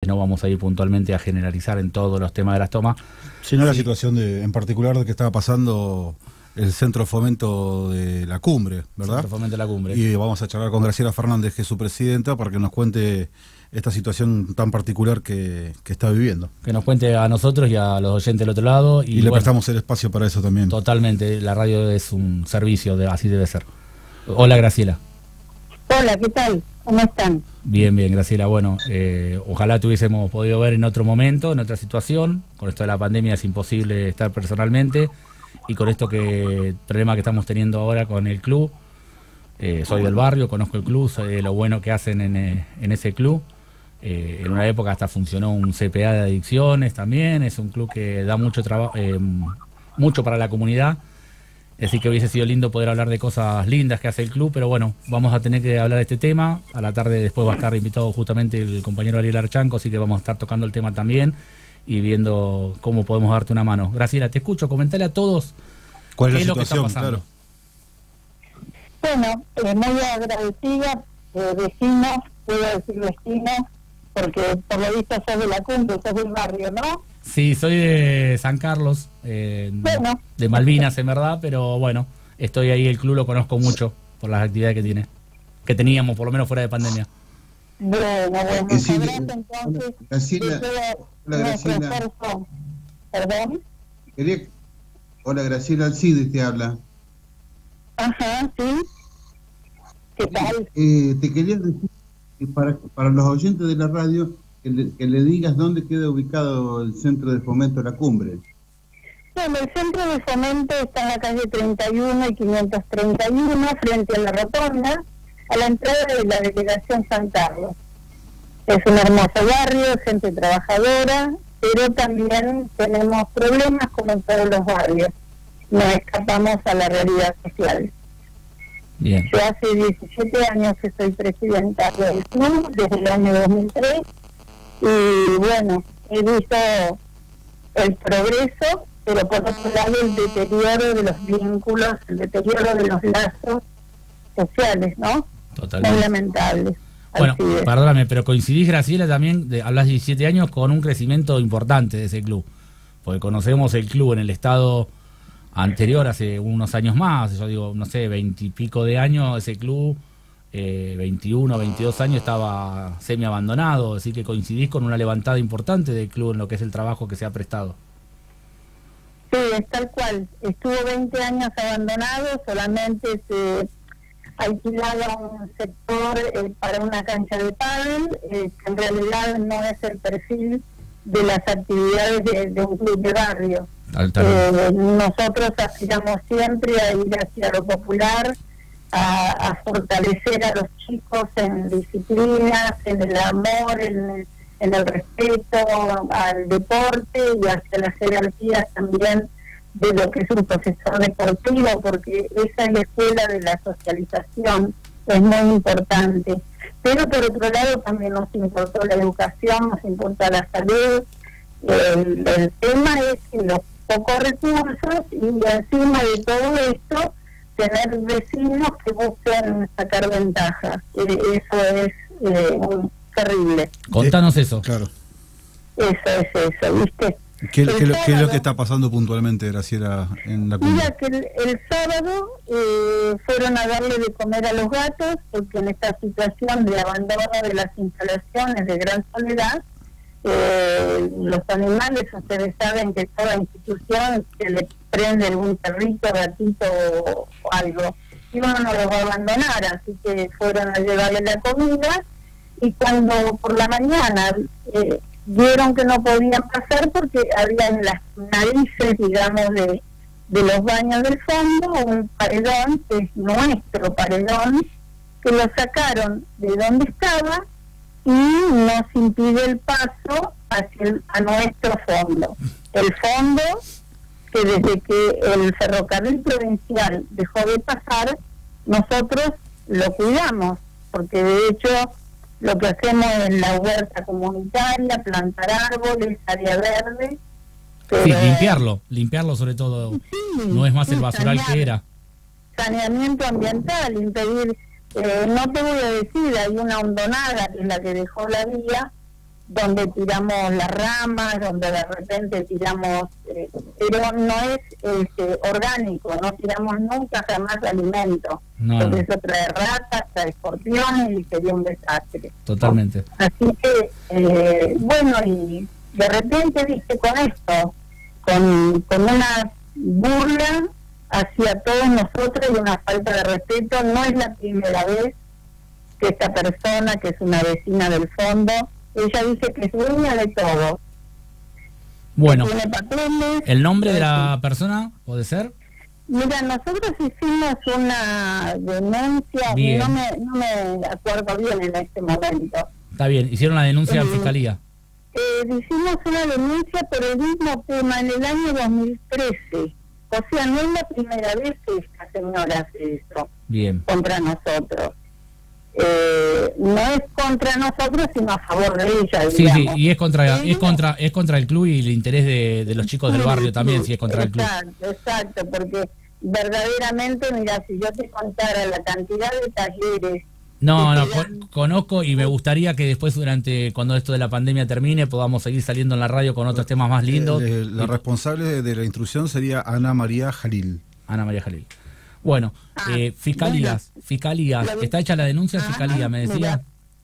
no vamos a ir puntualmente a generalizar en todos los temas de las tomas. Sino la situación en particular de que estaba pasando el Centro de Fomento de la Cumbre, ¿verdad? Centro de Fomento de la Cumbre. Y vamos a charlar con Graciela Fernández, que es su presidenta, para que nos cuente esta situación tan particular que está viviendo. Que nos cuente a nosotros y a los oyentes del otro lado. Y le prestamos el espacio para eso también. Totalmente, la radio es un servicio, así debe ser. Hola, Graciela. Hola, ¿qué tal? ¿Cómo están? Bien, Graciela. Bueno, ojalá tuviésemos podido ver en otro momento, en otra situación. Con esto de la pandemia es imposible estar personalmente. Y con esto problema que estamos teniendo ahora con el club. Soy del barrio, conozco el club, sé lo bueno que hacen en ese club. En una época hasta funcionó un CPA de adicciones también. Es un club que da mucho trabajo, mucho para la comunidad. Así que hubiese sido lindo poder hablar de cosas lindas que hace el club, pero bueno, vamos a tener que hablar de este tema. A la tarde después va a estar invitado justamente el compañero Ariel Archanco, así que vamos a estar tocando el tema también y viendo cómo podemos darte una mano. Graciela, te escucho, comentale a todos cuál qué es la lo que está situación, pasando. Bueno, muy agradecida, vecinos, puedo decir vecinos, porque por lo visto sos de la Cumbre, sos del barrio, ¿no? Sí, soy de San Carlos, bueno, de Malvinas en verdad, pero bueno, estoy ahí, el club lo conozco mucho por las actividades que teníamos, por lo menos fuera de pandemia. Bueno, Sí, entonces, Graciela, hola, Graciela. ¿Perdón? Hola, Graciela Alcides te habla. Ajá, sí. ¿Qué tal? Te quería decir que para los oyentes de la radio que le digas dónde queda ubicado el Centro de Fomento de la Cumbre. Bueno, el Centro de Fomento está en la calle 31 y 531, frente a la rotonda, a la entrada de la delegación San Carlos. Es un hermoso barrio, gente trabajadora, pero también tenemos problemas como en todos los barrios. No escapamos a la realidad social. Bien. Yo hace 17 años que soy presidenta del club, desde el año 2003, y bueno, he visto el progreso, pero por otro lado el deterioro de los vínculos, el deterioro de los lazos sociales, ¿no? Totalmente. Muy lamentable. Bueno, Así es. perdóname, pero coincidís, Graciela, también, hablas de 17 años con un crecimiento importante de ese club, porque conocemos el club en el estado anterior, hace unos años más, yo digo, no sé, 20 y pico de años, ese club, 21, 22 años estaba semi abandonado, así que coincidís con una levantada importante del club en lo que es el trabajo que se ha prestado. Sí, es tal cual. Estuvo 20 años abandonado, solamente se alquilaba un sector para una cancha de pádel, que en realidad no es el perfil de las actividades de un club de barrio. Nosotros aspiramos siempre a ir hacia lo popular, a fortalecer a los chicos en disciplinas, en el amor, en el respeto al deporte y hacia las jerarquías también de lo que es un profesor deportivo, porque esa es la escuela de la socialización, es muy importante. Pero por otro lado también nos importó la educación, nos importa la salud. El tema es que los pocos recursos y encima de todo esto tener vecinos que busquen sacar ventaja. Eso es terrible. Contanos eso. Claro. Eso, ¿viste? ¿Qué es lo que está pasando puntualmente, Graciela, en la Cumbre? Mira que el sábado fueron a darle de comer a los gatos, porque en esta situación de abandono de las instalaciones de gran soledad, los animales, ustedes saben que toda institución se le prende algún perrito, gatito o algo, y uno no los va a abandonar, así que fueron a llevarle la comida, y cuando por la mañana vieron que no podían pasar porque había en las narices, digamos, de los baños del fondo un paredón, que es nuestro paredón, que lo sacaron de donde estaba y nos impide el paso a nuestro fondo. El fondo que desde que el ferrocarril provincial dejó de pasar, nosotros lo cuidamos, porque de hecho lo que hacemos es la huerta comunitaria, plantar árboles, área verde. Sí, limpiarlo sobre todo, sí, no es más el basural que era. Saneamiento ambiental, impedir, no te voy a decir, hay una hondonada que es la que dejó la vía, donde tiramos las ramas, donde de repente tiramos, pero no es orgánico, no tiramos nunca jamás alimento, porque eso trae ratas, trae escorpiones y sería un desastre. Totalmente. Así que, bueno, y de repente, viste, con esto, con una burla hacia todos nosotros y una falta de respeto, no es la primera vez que esta persona, que es una vecina del fondo, ella dice que es dueña de todo. Bueno, tiene papeles, ¿el nombre de la persona puede ser? Mira, nosotros hicimos una denuncia, no me acuerdo bien en este momento. Está bien, hicieron la denuncia en fiscalía. Hicimos una denuncia por el mismo tema en el año 2013. O sea, no es la primera vez que esta señora hace eso. Bien. Contra nosotros. No es contra nosotros, sino a favor de ella. Sí, digamos. Sí, y es contra el club y el interés de los chicos del barrio también, si es contra el club. Exacto, porque verdaderamente, mira, si yo te contara la cantidad de talleres... Conozco y me gustaría que después, cuando esto de la pandemia termine, podamos seguir saliendo en la radio con otros temas más lindos. La responsable de la instrucción sería Ana María Jalil. Ana María Jalil. Bueno, fiscalías, ¿está hecha la denuncia? Fiscalía, me decía.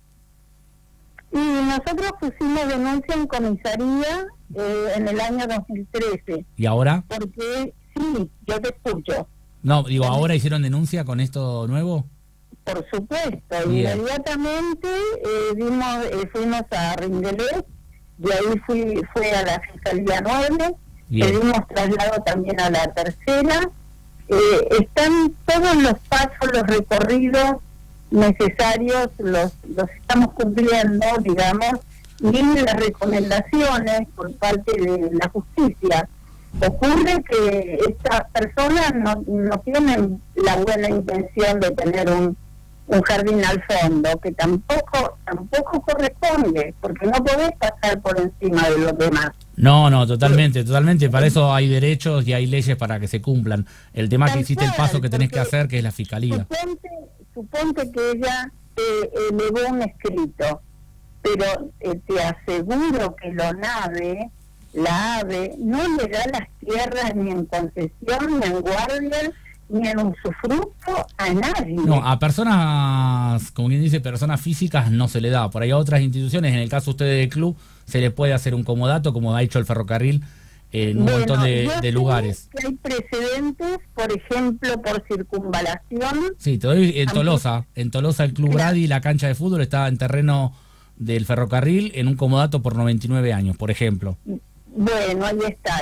Y nosotros pusimos denuncia en comisaría en el año 2013. ¿Y ahora? Porque, sí, yo te escucho. No, digo, ¿ahora hicieron denuncia con esto nuevo? Por supuesto, inmediatamente fuimos a Ringelé, y ahí fue a la Fiscalía 9, pedimos traslado también a la tercera. Están todos los pasos, los recorridos necesarios, los estamos cumpliendo, digamos, y las recomendaciones por parte de la justicia. Ocurre que estas personas no tienen la buena intención de tener un jardín al fondo, que tampoco corresponde, porque no podés pasar por encima de los demás. No, totalmente. Para eso hay derechos y hay leyes para que se cumplan. El tema que hiciste el paso que tenés que hacer, que es la fiscalía. Suponte que ella elevó un escrito, pero te aseguro que la AVE no le da las tierras ni en concesión, ni en guardia, ni en usufructo a nadie. No, a personas, como quien dice, personas físicas no se le da. Por ahí a otras instituciones, en el caso ustedes del club, se le puede hacer un comodato, como ha hecho el ferrocarril en un montón de lugares. Que hay precedentes, por ejemplo, por circunvalación. Sí, te doy en Tolosa. En Tolosa el Club Brady, la cancha de fútbol, está en terreno del ferrocarril en un comodato por 99 años, por ejemplo. Bueno, ahí está.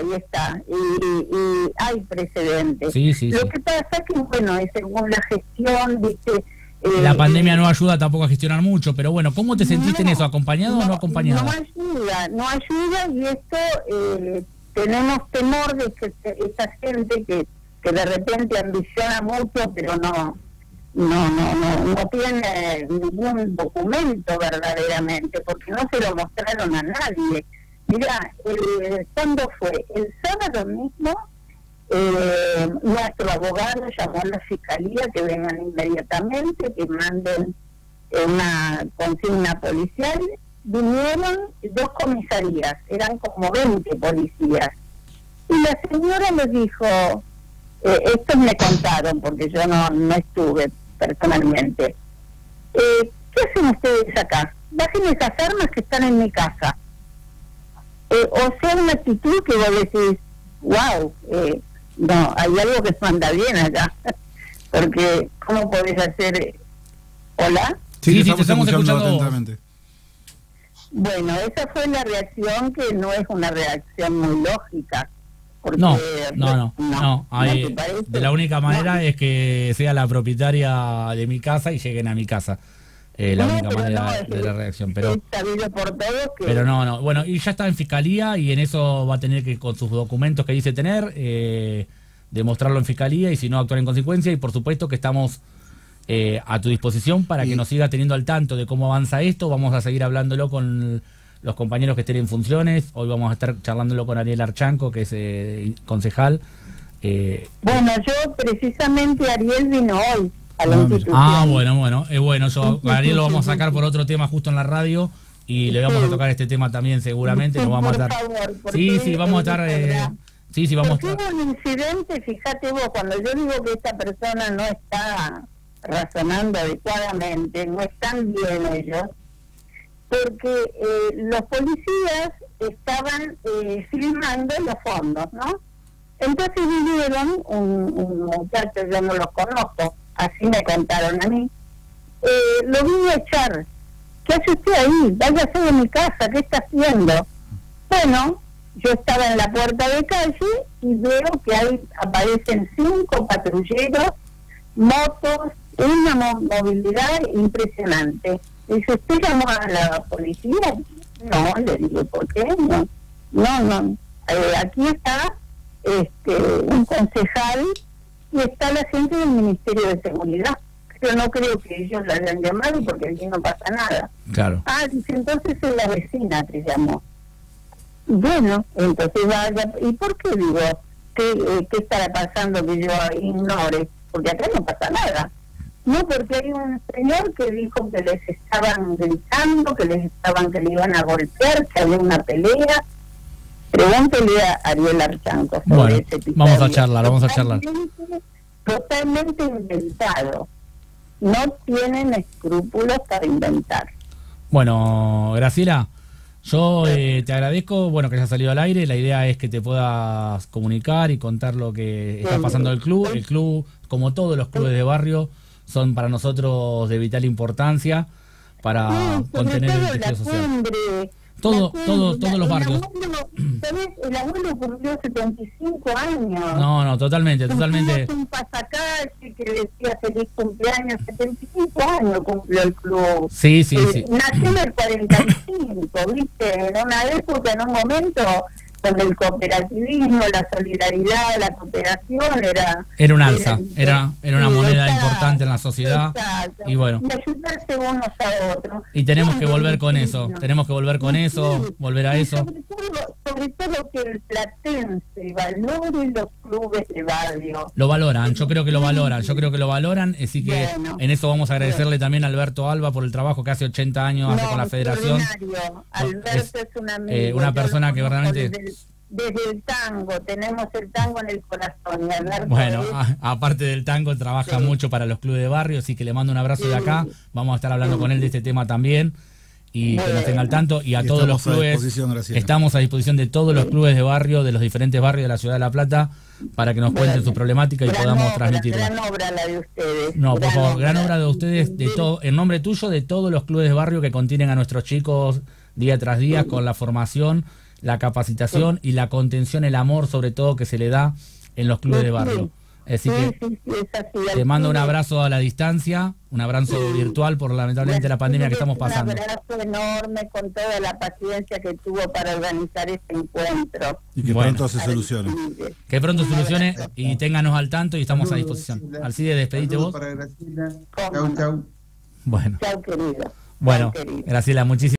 Y hay precedentes. Sí. Lo que pasa es que, bueno, es según la gestión, ¿viste? La pandemia no ayuda tampoco a gestionar mucho, pero bueno, ¿cómo te sentiste en eso? ¿Acompañado o no acompañado? No ayuda, y esto tenemos temor de que esta gente que de repente ambiciona mucho, pero no tiene ningún documento verdaderamente, porque no se lo mostraron a nadie. Mira, ¿cuándo fue? El sábado mismo, nuestro abogado llamó a la fiscalía que vengan inmediatamente, que manden una consigna policial. Vinieron 2 comisarías, eran como 20 policías. Y la señora les dijo, estos me contaron, porque yo no estuve personalmente, ¿qué hacen ustedes acá? Bajen esas armas que están en mi casa. O sea, una actitud que vos decís, wow, no, hay algo que anda bien acá, porque ¿cómo podés hacer? ¿Hola? Sí, te estamos escuchando atentamente. Bueno, esa fue la reacción, que no es una reacción muy lógica. Porque, no. De la única manera es que sea la propietaria de mi casa y lleguen a mi casa. La única manera de la reacción, pero no, bueno, y ya está en fiscalía, y en eso va a tener que, con sus documentos que dice tener, demostrarlo en fiscalía, y si no, actuar en consecuencia. Y por supuesto que estamos a tu disposición para que nos siga teniendo al tanto de cómo avanza esto. Vamos a seguir hablándolo con los compañeros que estén en funciones. Hoy vamos a estar charlándolo con Ariel Archanco, que es concejal. Bueno, yo precisamente, Ariel vino hoy a la institución. Bueno, yo Ariel lo vamos a sacar por otro tema justo en la radio, y le vamos a tocar este tema también seguramente. Nos vamos a estar... favor, Sí, vamos a estar... sí, vamos a estar... Porque hubo un incidente, fíjate vos, cuando yo digo que esta persona no está razonando adecuadamente, no están bien ellos, porque los policías estaban filmando los fondos, ¿no? Entonces vinieron un muchacho, yo no los conozco, así me contaron a mí, lo vine a echar. ¿Qué hace usted ahí? Váyase de mi casa, ¿qué está haciendo? Bueno, yo estaba en la puerta de calle y veo que ahí aparecen 5 patrulleros, motos, una movilidad impresionante. Dice, ¿usted llamó a la policía? No, le digo, ¿por qué? No. Aquí está un concejal y está la gente del Ministerio de Seguridad. Yo no creo que ellos la hayan llamado porque aquí no pasa nada. Claro. Dice, entonces es la vecina que llamó. Bueno, entonces vaya. ¿Y por qué digo? ¿Qué estará pasando que yo ignore? Porque acá no pasa nada. No, porque hay un señor que dijo que les estaban gritando, que le iban a golpear, que había una pelea. Pregúntele a Ariel Archanco sobre ese episodio. Vamos a charlar. Totalmente inventado. No tienen escrúpulos para inventar. Bueno, Graciela, yo te agradezco, que hayas salido al aire. La idea es que te puedas comunicar y contar lo que está pasando en el club. El club, como todos los clubes de barrio, son para nosotros de vital importancia para contener el tejido social. Todos los barrios. ¿Sabes? El abuelo cumplió 75 años. No, totalmente. Un pasacalle que decía feliz cumpleaños, 75 años cumplió el club. Sí. Nació en el 45, ¿viste? En una época, en un momento, donde el cooperativismo, la solidaridad, la cooperación era un alza, era una moneda importante en la sociedad. Exacto. Y bueno. Y ayudarse unos a otros. Y tenemos que volver con eso, volver a eso. Sobre todo que el platense valore los clubes de barrio. Lo valoran, yo creo que lo valoran, así que en eso vamos a agradecerle también a Alberto Alba por el trabajo que hace 80 años hace con la federación. Alberto es un amigo, una persona que verdaderamente... Desde el tango, tenemos el tango en el corazón. Aparte del tango, trabaja mucho para los clubes de barrio, así que le mando un abrazo de acá. Vamos a estar hablando con él de este tema también y que nos tenga al tanto. Y a todos los clubes, estamos a disposición de todos los clubes de barrio, de los diferentes barrios de la ciudad de La Plata, para que nos cuenten su problemática y podamos transmitirla. Gran obra la de ustedes. No, por favor, gran obra de ustedes, de todo, en nombre tuyo, de todos los clubes de barrio que contienen a nuestros chicos día tras día con la formación, la capacitación y la contención, el amor sobre todo que se le da en los clubes de barrio. Así que te mando un abrazo a la distancia, un abrazo virtual por lamentablemente la pandemia que estamos pasando. Un abrazo enorme con toda la paciencia que tuvo para organizar este encuentro. Y que pronto se solucione. Que pronto solucione y ténganos al tanto y estamos a disposición. Alcide, despedite vos. Chau. Bueno. Chau, querido. Bueno, Graciela, muchísimas